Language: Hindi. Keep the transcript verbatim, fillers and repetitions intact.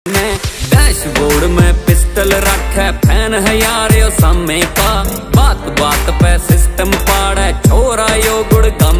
डैशबोर्ड में पिस्टल रखे फैन है यार यो समय का, बात बात पे